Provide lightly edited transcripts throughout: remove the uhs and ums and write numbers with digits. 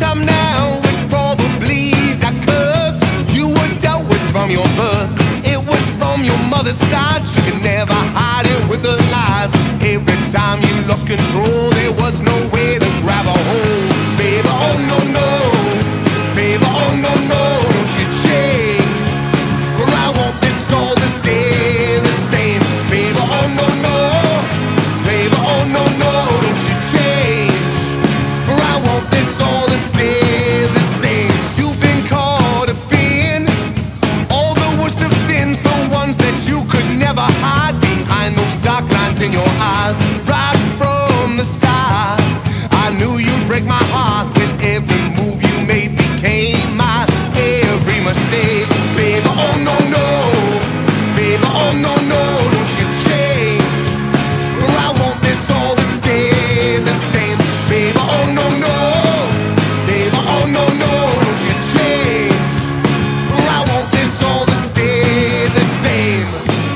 sometime now, it's probably that curse you were dealt with from your birth. It was from your mother's side. She could never hide it with her lies. Every time you lost control, there was no way to grab a hold. Baby, oh no, no. Baby, oh no, no. Don't you change, for I want this all to stay the same. Baby, oh no, no. Baby, oh no, no. Don't you change, for I want this all to stay the same. You've been caught up in all the worst of sins, the ones that you could never hide behind those dark lines in your eyes. Right from the start, I knew you'd break my heart when every move you made became my every mistake. Baby, oh no, no. Baby, oh no, no. Don't you change, for I want this all to stay the same. Baby, oh no, no. Baby, oh no, no. Don't you change, for I want this all to stay the same.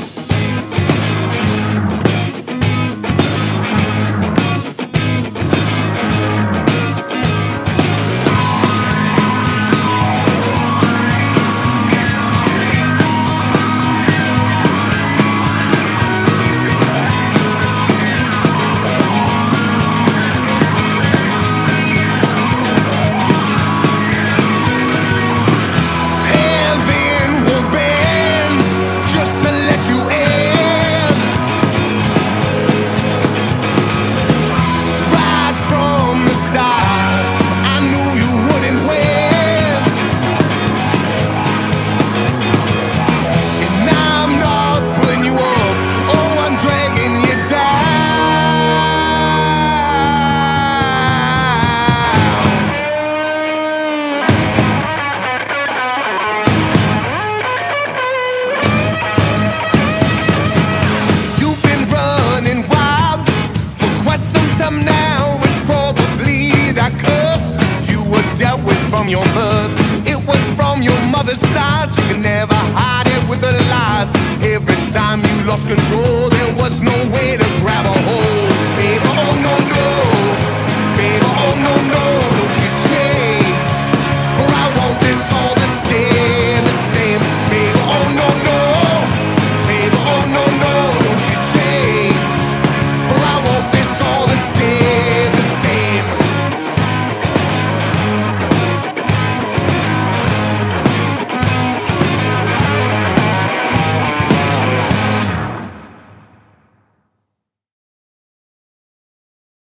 Heaven will bend just to let you in. Right from the start, I knew you wouldn't win. And I'm not pulling you up, oh, I'm dragging you down. You've been running wild for quite some time now. It's probably that curse you were dealt with from your birth. It was from your mother's side. She could never hide it with her lies. Every time you lost control, there was no way to grab a hold. Baby, oh no, no. Baby, oh no, no.